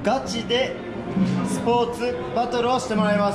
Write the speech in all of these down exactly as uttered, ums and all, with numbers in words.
ガチでスポーツバトルをしてもらいます。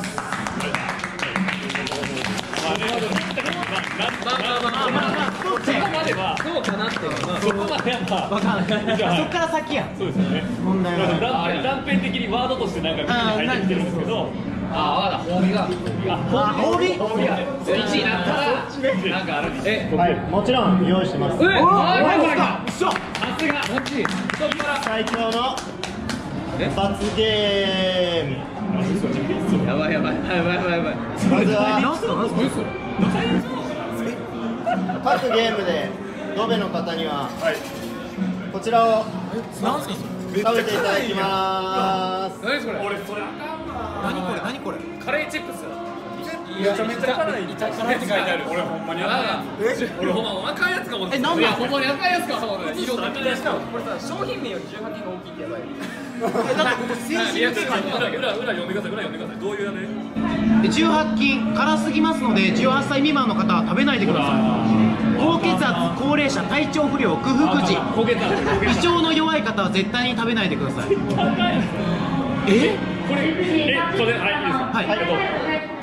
そこまではそうかなっていうのは、そこまでは分からない。そこから先や。そうですよね。問題は断片的にワードとしてなんか耳に入ってきてるんですけど、ああ、わかった。褒美が。あ、褒美。褒美が。いちになったらなんかあるんです。え、 はい、もちろん用意してます。 え、あ、これか。さすが。 最強の罰ゲーム。 やばいやばいやばいやばいやばい。 まずは各ゲームでドベの方にはこちらを食べていただきます。 何それ？俺それあかんわ。何これ何これ？カレーチップス。めちゃめちゃ辛い。めちゃ辛いって書いてある。俺ほんまにあかん。俺ほんま赤いやつかも。え、なんで？ほんまに赤いやつかも。色だけ。しかもこれさ、商品名よりじゅうはちが大きいってやばい。え、だってここ製品名書いてある。裏裏読んでください。裏読んでください。どういうやね？じゅうはちきん辛すぎますのでじゅうはっさい未満の方は食べないでください。高血圧、高齢者、体調不良、空腹時、胃腸の弱い方は絶対に食べないでください。え？これ、え、それ、はい、いいですか？はい。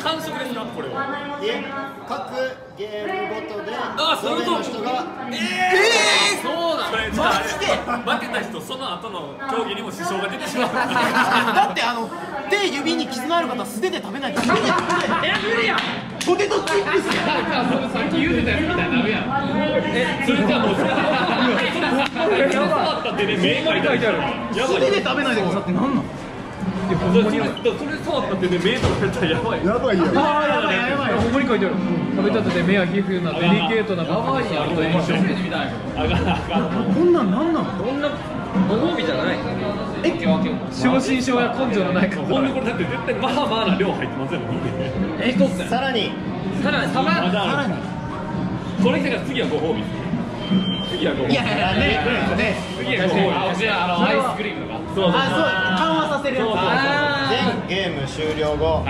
完食ですか？これは。 いえ、各ゲームごとでドベの人がええ、そうなの？マジで負けた人、その後の競技にも支障が出てしまう。だってあの手指に傷のある方は素手で食べないと。え、無理やん。ポテトチップスや。さっき言うてたやつみたいになるやん。え、それじゃもうそれ触った手で目が痛いじゃん。素手で食べないでくださってなんなん？それ触った手で目とかやったらやばい。やばいよ。ああ、やばいやばい。ここに書いてある。食べたてで目や皮膚なデリケートな部分があるといいます。こんなんなんなん？どんなご褒美じゃない？え、正真正や根性のない方。ほんでこれだって絶対まあまあな量入ってますよね。え、一つ。さらにさらにさらにこれ来たから次はご褒美。次はご褒美。いやいやねね。次はご褒美。あ、じゃああのアイスクリームとか。そうそう。あ、そう緩和させるやつ。 全ゲーム終了後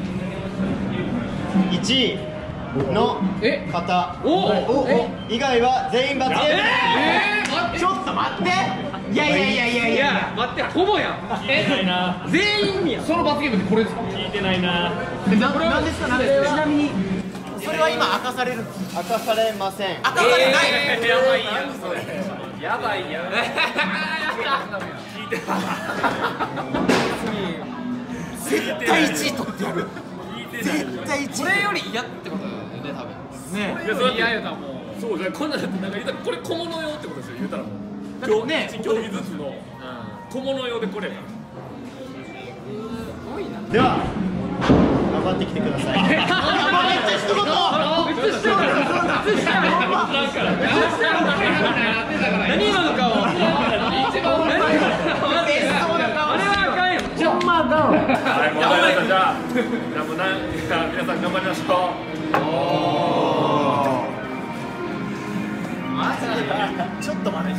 いちいの方以外は全員罰ゲーム。えー、ちょっと待って。いやいやいやいやいや待って、ほぼやん。え、全員や。その罰ゲームってこれですか？聞いてないな。何ですか？何ですか？ちなみにそれは今明かされる？明かされません。明かされない。やばいやんそれ。やばいやん。聞いてた。絶対いちい取ってやる。絶対いちい。これより嫌ってことだよね、多分。ね。いや、それ嫌やな、もう。そうじゃ、こんなんだって、なんか言ったら、これ小物用ってことですよ、言うたらもう。競技ずつの小物用でこれ。では、頑張ってきてください。めっちゃ一言。めっちゃした。めっちゃした。何今の顔。一番何？あれはあかんよ。ちょっまあかん。はい、もう大丈夫。じゃあ、じゃあもうな、皆さん頑張りましょう。マジで。ちょっと待って。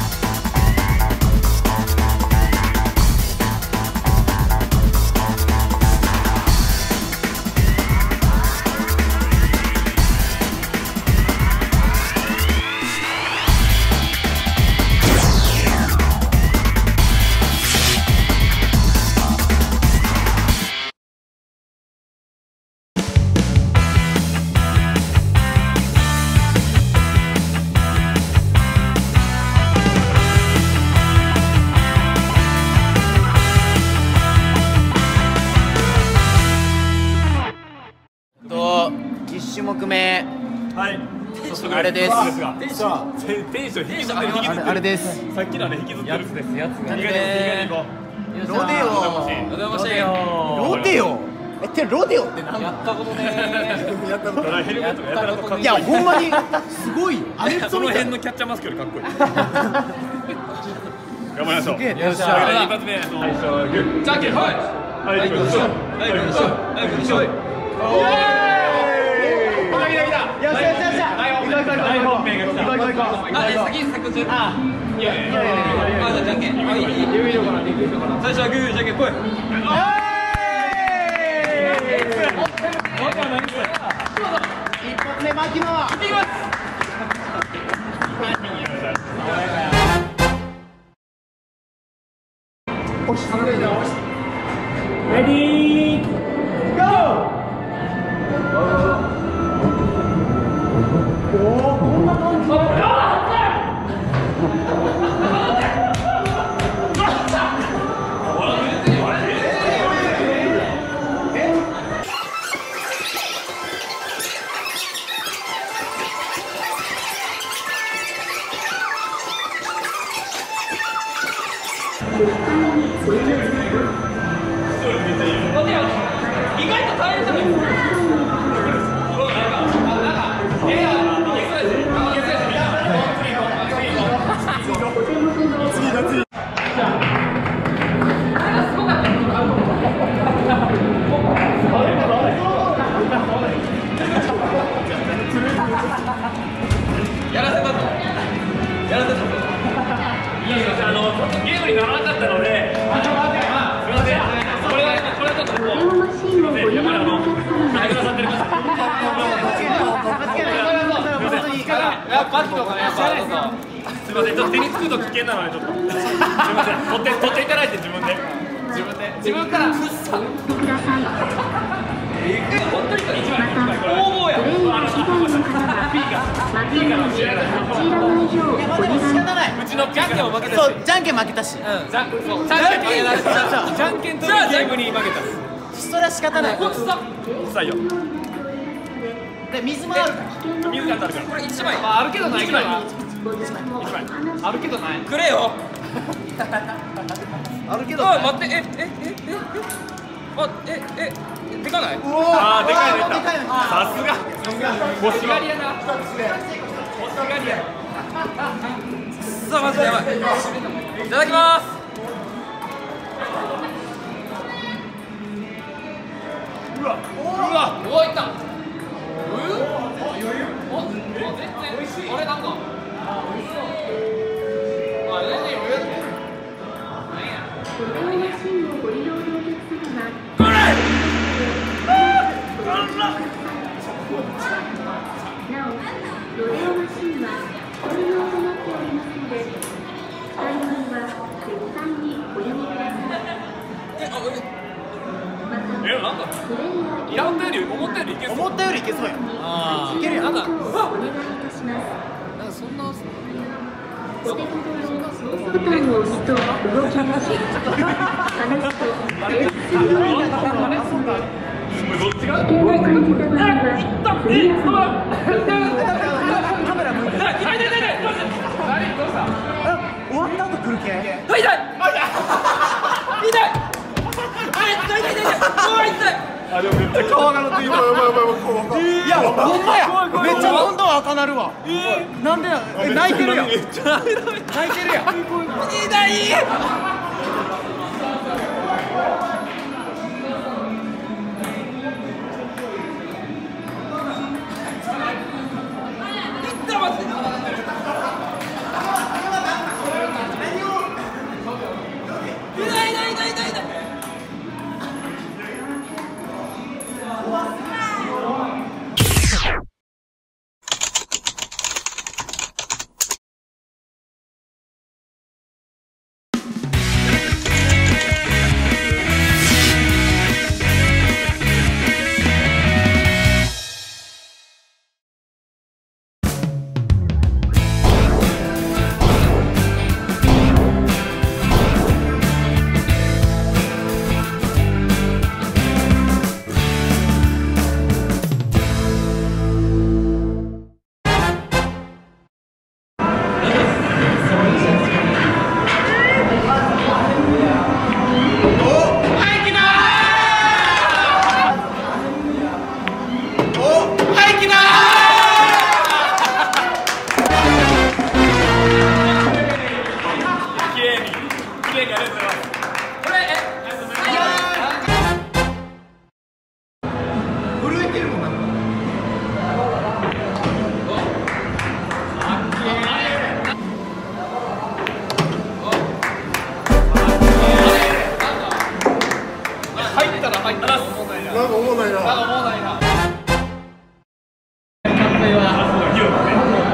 いち種目目、はい、あれです。テンション、テンション引きずってる。あれです。さっきのね引きずってるやつです。やつが。ロデオ。ロデオ。え、ってロデオって何？やったことね。やったことない。ヘルメットやったこと。いやほんまにすごい。あれその辺のキャッチャーマスクよりかっこいい。頑張りましょう。よっしゃ。一発目。最初はグー。じゃんけんはい。はい。グーしょ。はいグーしょ。はいグーしょ。イエーイ。よっしゃよっしゃよっしゃ。行こう行こう行こう。大本命が来た。行こう行こう行こう。あ、先先こっち。あ、いやいやいやいや。あ、じゃじゃんけん。いいいい。いいのかな。いいのかな。最初はグーじゃんけんぽい。一発目牧野。行ってきます。 レディーゴー。おお、こんな感じ。 やらせたぞ。やらせたぞ。いやいや、あのゲームにならなかったので。すみません。これはこれはちょっともう。すみません。やっぱりあのやってくださってる方。すみません。ちょっと手につくと危険なのでちょっと。すみません。取って取っていただいて自分で。自分で自分から。くっさ。え、本当に一枚一枚これ。応募や。あの仕方ない。うちのじゃんけんも負けたし。そう、じゃんけん負けたし。うん。じゃんけん負けたし。じゃんけんとゲームに負けた。それは仕方ない。くっさいよ。で、水もあるから。水があるから。これ一枚。あるけどないけど。一枚。あるけどない。くれよ。あるけど。あ、待って、え、え、え、え、え。あ、え、え。でかない？ああ、でかいでかい。さすが。欲しがりやな。欲しがりや。さあ、マジでやばい。いただきます。うわ、うわ、おお、いった。お、全然美味しい。あれなんか。あ、美味しそう。あ、全然余裕だって。なんや。これ。 なお、ロデオマシンは一人用となっておりますので、使い物は絶対におやめください。また、 え、なんだ。いや、思ったより思ったよりいけそう。思ったよりいけそうや。ああ、いけるやん。なんか、お願いいたします。なんかそんな。 お手元のボタンを押すと動きます。離すと停止するようになっております。 どっちが？ 危険を感じた場合は、速やかにボタンを押カメラ向いて。 痛い痛い痛い痛い。何どうした？ 終わった後来る系。 痛い。痛い。痛い。あれ痛い痛い痛い。うわ痛い。あでもめっちゃ顔が鳴って今やばいやばいやばい。 いやほんまや。めっちゃ今度は赤なるわ。なんで泣いてるやん。泣いてるやん。 痛い。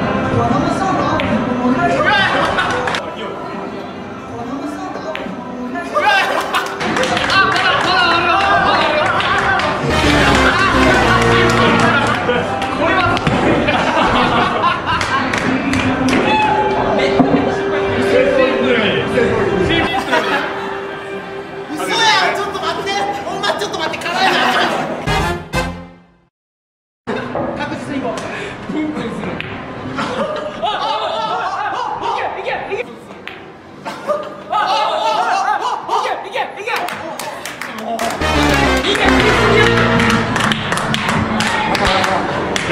い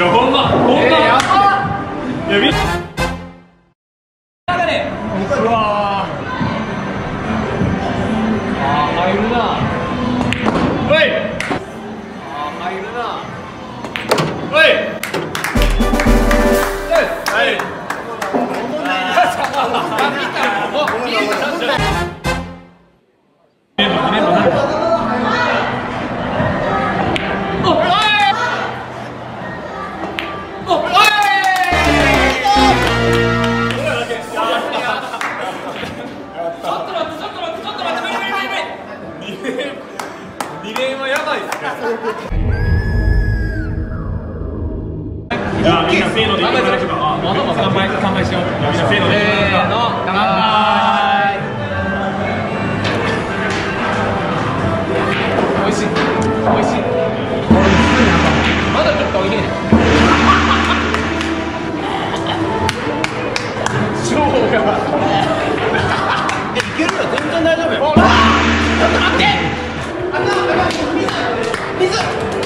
やほんまほんまいやみんなうわあ入るなおいあ入るなおいはいに連はやばいっすね。じゃあみんなせーのでいきましょうか。あ、まだまだ乾杯乾杯しよう。みんなせーのでいきましょうか。乾杯。美味しい美味しい。まだちょっとおいで。超やばい。いけるよ全然大丈夫よ。ちょっと待って。水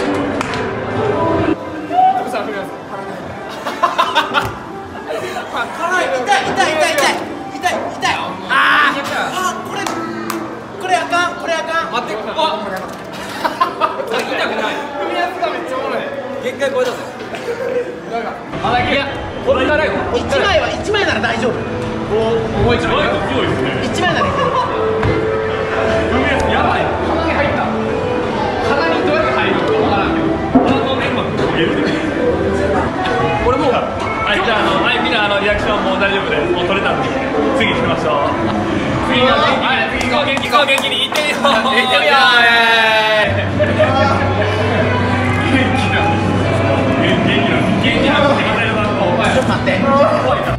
辛い痛い痛い痛い痛い痛い痛いああこれこれあかんこれあかん待ってあ痛くない踏みやすがめっちゃおもろい限界超えたぜまだいけいやこれからよいちまいはいちまいなら大丈夫もういちまい強いですねいちまいならいける踏みやすやばい鼻に入った鼻にどうやって入るかわからんけど鼻の粘膜焦げるでこれもうはい、じゃあ、あの、はい、みんな、あの、リアクションもう大丈夫です。もう取れたんで、次行きましょう。次が元気に、はい、次行こう、元気、行こう、元気に、行ってみよう。行ってみよう。元気な。元気な。元気な。元気な。ちょっと待って。